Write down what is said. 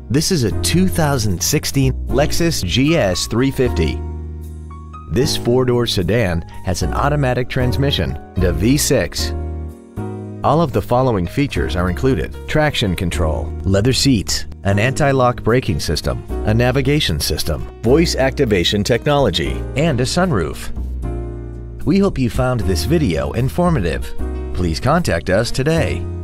This is a 2016 Lexus GS 350. This four-door sedan has an automatic transmission and a V6. All of the following features are included: traction control, leather seats, an anti-lock braking system, a navigation system, voice activation technology, and a sunroof. We hope you found this video informative. Please contact us today.